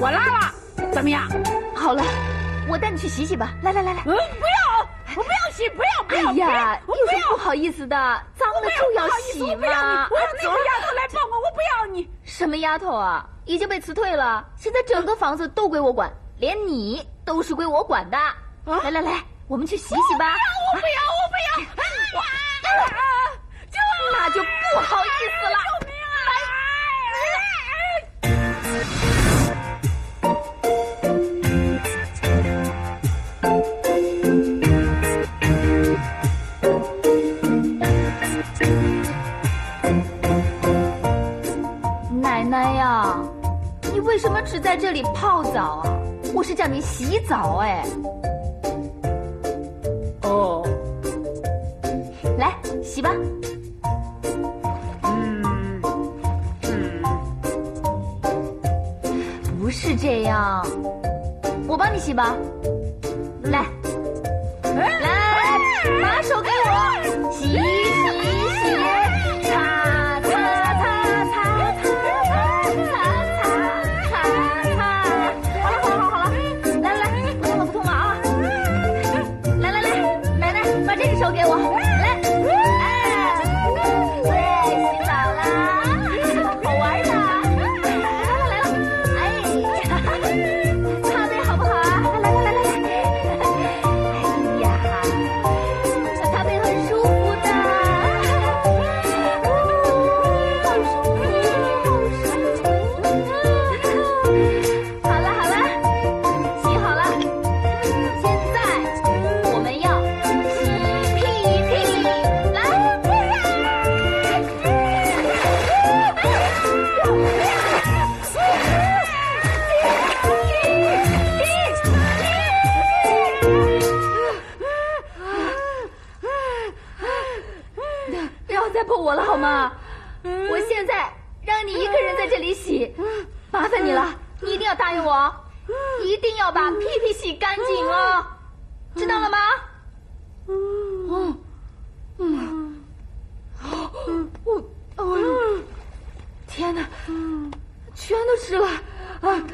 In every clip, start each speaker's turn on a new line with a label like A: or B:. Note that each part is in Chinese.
A: 我拉了，怎么样？
B: 好了，我带你去洗洗吧。来。
A: 不要，我不要洗，不要！
B: 哎呀，有什么不好意思的？脏了就要洗嘛。
A: 我要那个丫头来抱我，我不要你。
B: 什么丫头啊？已经被辞退了，现在整个房子都归我管，连你都是归我管的。来，我们去洗洗吧。
A: 我不要！
B: 那就不好意思了。
A: 救命啊！
B: 奶奶呀，你为什么只在这里泡澡啊？我是叫你洗澡哎。
A: 哦，
B: 来洗吧。不是这样，我帮你洗吧。来，把手给我，洗，擦，好了，来，不痛了啊！来，奶奶，把这个手给我，来，洗澡啦，好玩的。我了好吗？我现在让你一个人在这里洗，麻烦你了，你一定要答应我，一定要把屁屁洗干净哦，知道了吗？天哪，全都湿了啊！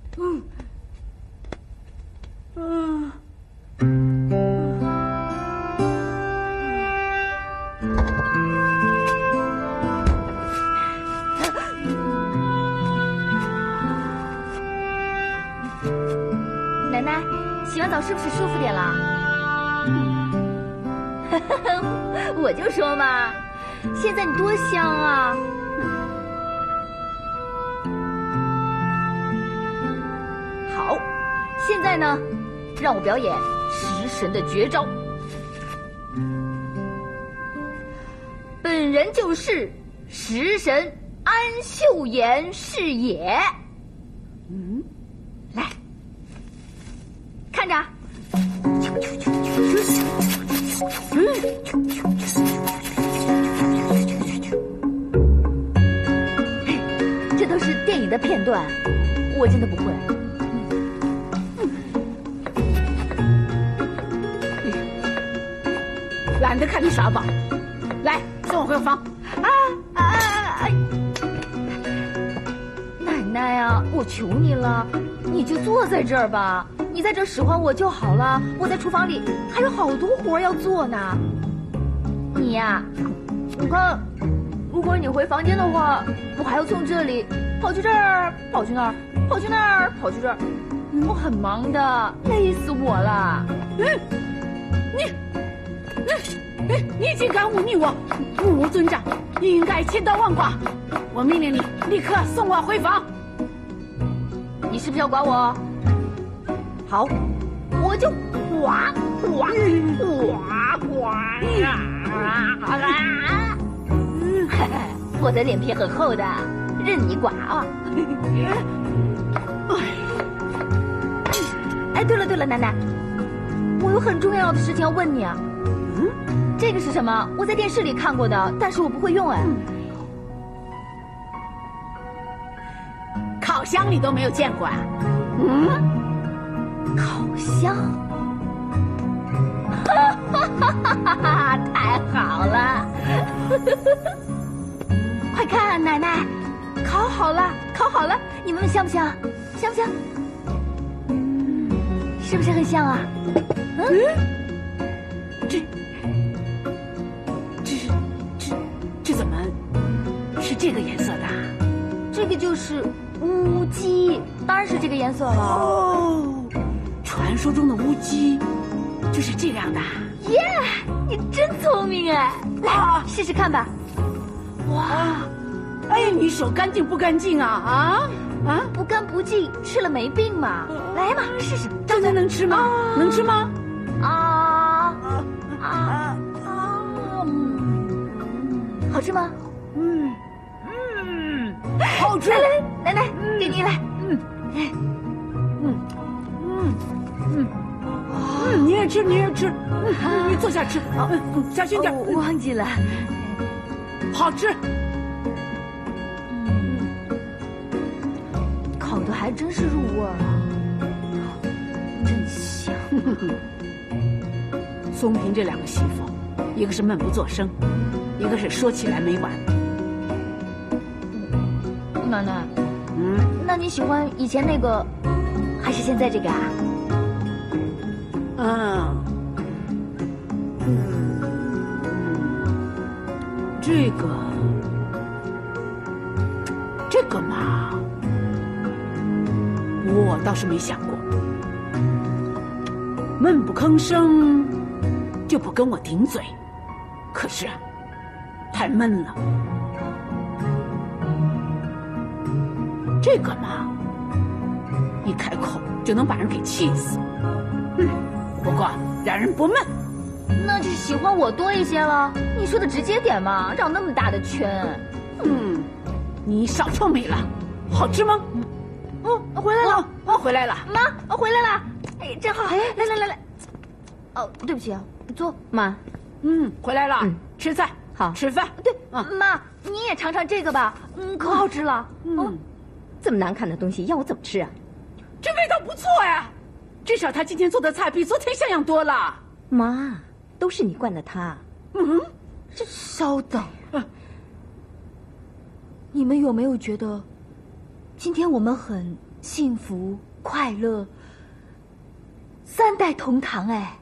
B: 奶奶，洗完澡是不是舒服点了？我就说嘛，现在你多香啊！好，现在呢，让我表演食神的绝招。本人就是食神安秀妍是也。来，看着。这都是电影的片段，我真的不会。
A: 懒得看你耍宝，来送我回房。
B: 奶奶啊，我求你了，你就坐在这儿吧，你在这儿使唤我就好了。我在厨房里还有好多活要做呢。你呀，你看，如果你回房间的话，我还要从这里跑去这儿，跑去那儿，跑去那儿，跑去这儿，我很忙的，累死我了。
A: 你竟敢忤逆我，目无尊长，你应该千刀万剐。我命令你立刻送我回房。
B: 你是不是要管我？好，我就刮。我的脸皮很厚的，任你刮啊！哎，对了，奶奶，我有很重要的事情要问你啊。这个是什么？我在电视里看过的，但是我不会用哎。
A: 烤箱你都没有见过啊？
B: 烤箱？太好了！快看，奶奶，烤好了，你们香不香？ 香不香？是不是很像啊？
A: 这怎么是这个颜色的？
B: 这个就是乌鸡，当然是这个颜色了。
A: 哦，传说中的乌鸡就是这样的。
B: 耶，你真聪明哎！来，试试看吧。哇，
A: 哎，你手干净不干净啊？
B: 不干不净，吃了没病嘛。来嘛，试试。
A: 真的能吃吗？能吃吗？
B: 好吃吗？
A: 好吃。
B: 来，奶奶，给你来。
A: 你也吃，你坐下吃。小心点。
B: 我忘记了。
A: 好吃。
B: 烤的还真是入味儿啊，真香。
A: 松平这两个媳妇，一个是闷不作声，一个是说起来没完。
B: 奶奶，那你喜欢以前那个，还是现在这个啊？
A: 这个嘛，我倒是没想过。闷不吭声，就不跟我顶嘴，可是太闷了。这个嘛，一开口就能把人给气死。不过让人不闷。
B: 那就是喜欢我多一些了。你说的直接点嘛，绕那么大的圈。
A: 你少臭美了。好吃吗？
B: 回来了。
A: 回来了。
B: 妈，回来了。哎，真好。来。哦，对不起啊，坐。
C: 妈。
A: 回来了。吃菜。
C: 好，
A: 吃饭。
B: 对，妈，你也尝尝这个吧。可好吃了。
C: 这么难看的东西要我怎么吃啊？
A: 这味道不错呀，至少他今天做的菜比昨天像样多了。
C: 妈，都是你惯的他。
B: 这稍等。你们有没有觉得，今天我们很幸福、快乐，3代同堂哎？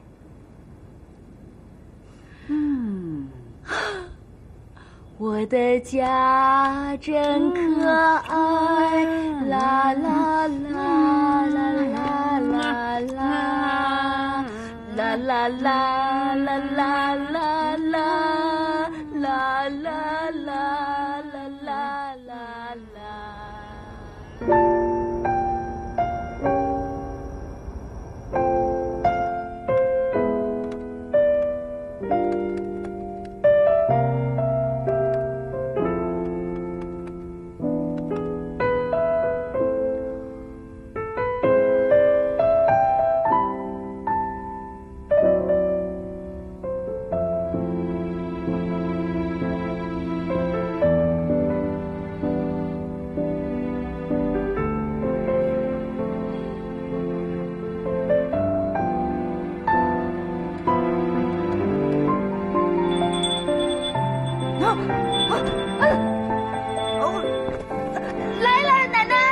B: 我的家真可爱，啦啦啦啦啦啦啦，啦啦啦啦啦啦啦，啦啦啦啦啦啦啦。来了，奶奶。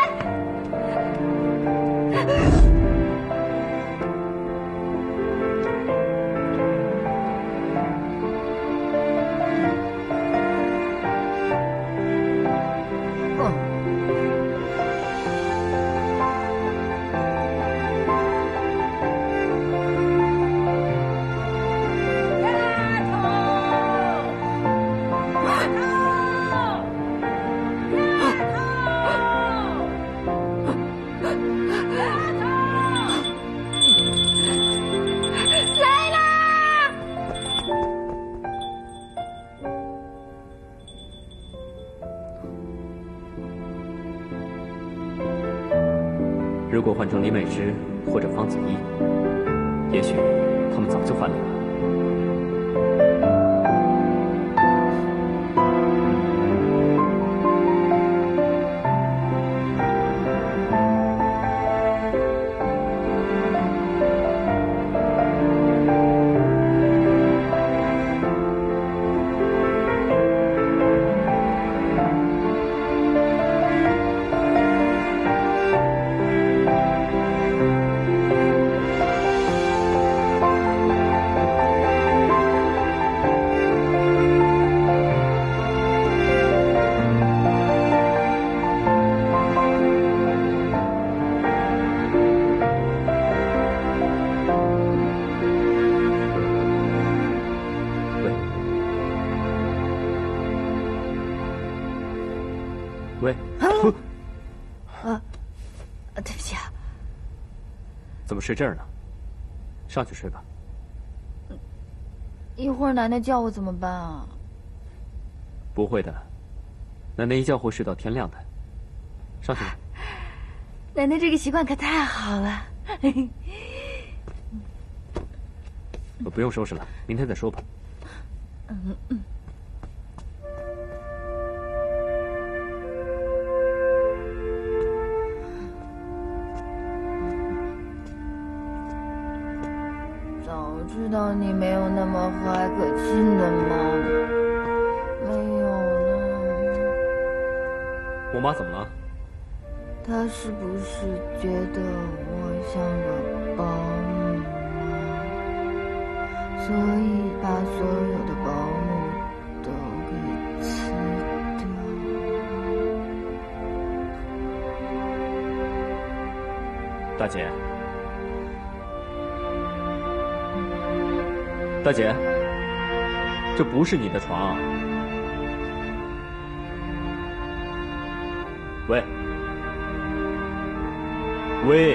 D: 如果换成李美芝或者方子怡，也许他们早就翻脸了。 喂，
B: 对不起啊。
D: 怎么睡这儿呢？上去睡吧。
B: 一会儿奶奶叫我怎么办啊？
D: 不会的，奶奶一觉会睡到天亮的。上去吧。
B: 奶奶这个习惯可太好了。
D: 不用收拾了，明天再说吧。
B: 早知道你没有那么和蔼可亲的妈，没有呢。
D: 我妈怎么了？
B: 她是不是觉得我像个保姆啊？所以把所有的保姆都给辞掉。
D: 大姐，大姐，这不是你的床啊！喂，喂。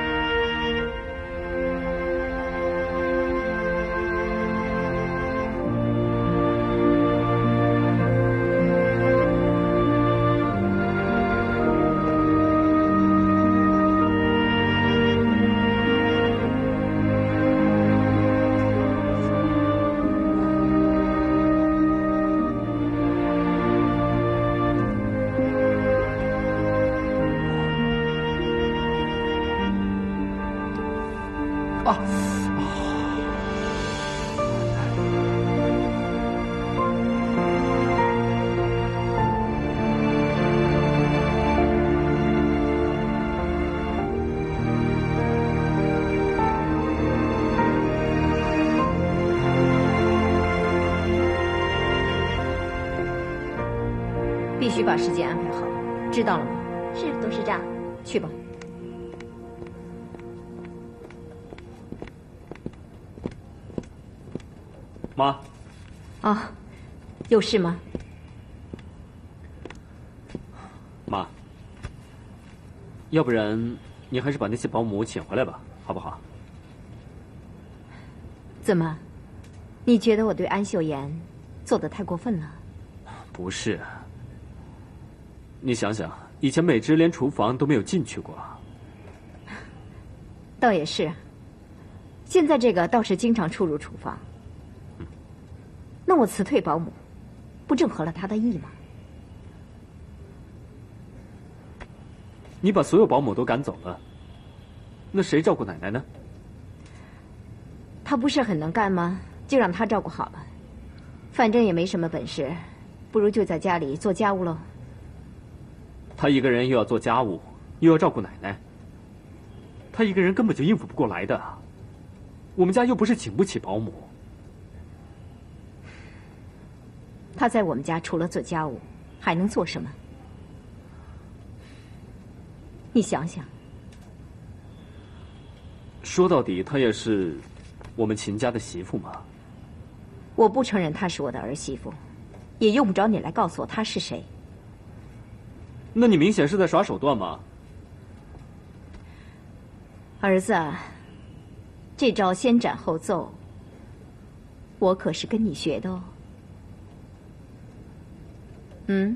C: 必须把时间安排好，知道了吗？
B: 是，董事长。
C: 去吧。
D: 妈。
C: 啊，有事吗？
D: 妈，要不然你还是把那些保姆请回来吧，好不好？
C: 怎么？你觉得我对安秀妍做得太过分了？
D: 不是。你想想，以前美芝连厨房都没有进去过。
C: 倒也是。现在这个倒是经常出入厨房。那我辞退保姆，不正合了他的意吗？
D: 你把所有保姆都赶走了，那谁照顾奶奶呢？
C: 他不是很能干吗？就让他照顾好了。反正也没什么本事，不如就在家里做家务喽。
D: 他一个人又要做家务，又要照顾奶奶，他一个人根本就应付不过来的。我们家又不是请不起保姆。
C: 他在我们家除了做家务，还能做什么？你想想。
D: 说到底，她也是我们秦家的媳妇嘛。
C: 我不承认她是我的儿媳妇，也用不着你来告诉我她是谁。
D: 那你明显是在耍手段嘛。
C: 儿子，这招先斩后奏，我可是跟你学的哦。嗯。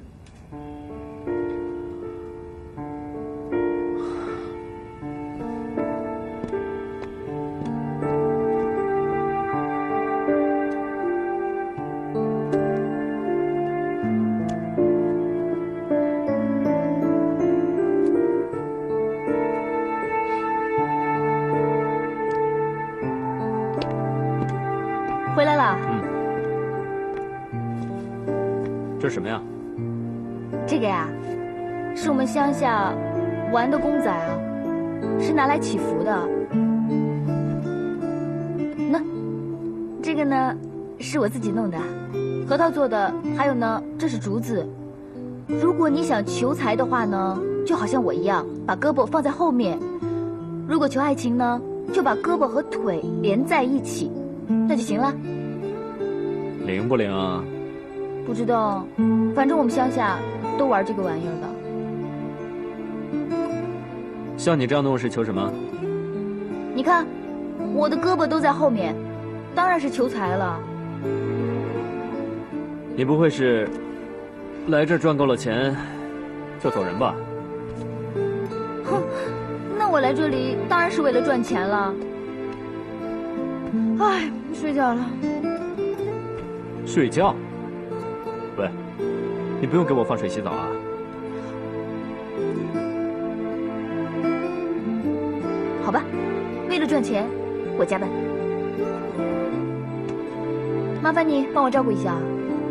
B: 回来了。
D: 这是什么呀？
B: 这个呀，是我们乡下玩的公仔啊，是拿来祈福的。那这个呢，是我自己弄的，核桃做的。还有呢，这是竹子。如果你想求财的话呢，就好像我一样，把胳膊放在后面；如果求爱情呢，就把胳膊和腿连在一起，那就行了。
D: 灵不灵啊？
B: 不知道，反正我们乡下都玩这个玩意儿的。
D: 像你这样弄是求什么？
B: 你看，我的胳膊都在后面，当然是求财了。
D: 你不会是来这儿赚够了钱就走人吧？
B: 哼，那我来这里当然是为了赚钱了。哎，睡觉了。
D: 睡觉？喂，你不用给我放水洗澡啊。
B: 好吧，为了赚钱，我加班。麻烦你帮我照顾一下。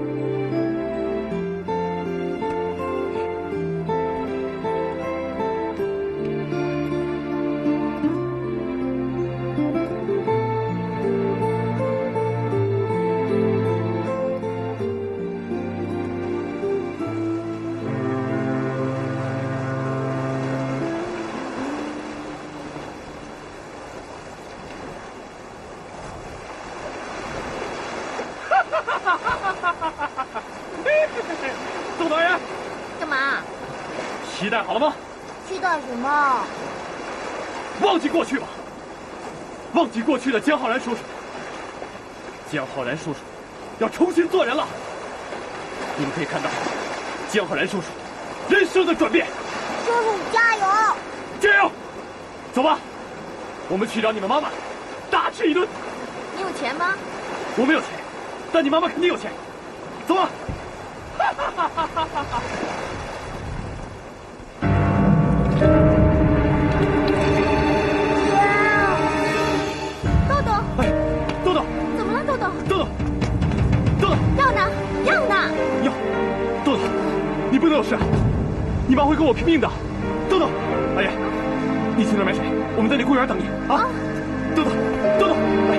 D: 宋导演，
B: 干嘛？
D: 期待好了吗？
B: 期待什么？
D: 忘记过去吧，忘记过去的江浩然叔叔。江浩然叔叔要重新做人了，你们可以看到江浩然叔叔人生的转变。
B: 叔叔加油！
D: 加油！走吧，我们去找你们妈妈，大吃一顿。
B: 你有钱吗？
D: 我没有钱，但你妈妈肯定有钱。走吧。
B: 豆豆，
D: 哎，豆豆，
B: 怎么了？豆豆，
D: 豆豆，豆豆，
B: 药呢？药呢？
D: 药，豆豆，你不能有事，你妈会跟我拼命的。豆豆，哎呀，你去那儿买水，我们在那公园等你啊。豆豆，豆豆，来。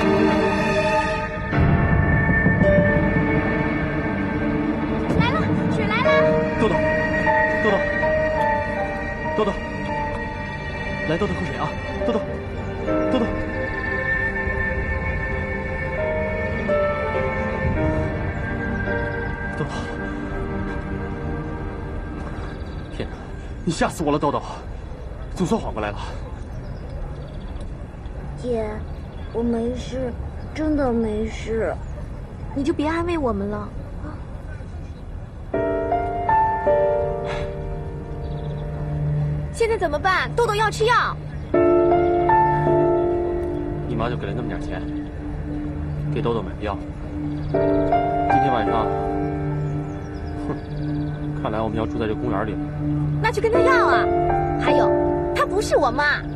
D: 豆豆，豆豆，豆豆，来，豆豆喝水啊！豆豆，豆豆，豆豆，天哪，你吓死我了，豆豆，总算缓过来了。
B: 姐，我没事，真的没事，你就别安慰我们了。现在怎么办？豆豆要吃药。
D: 你妈就给了那么点钱，给豆豆买药。今天晚上，哼，看来我们要住在这公园里了。
B: 那去跟他要啊！还有，她不是我妈。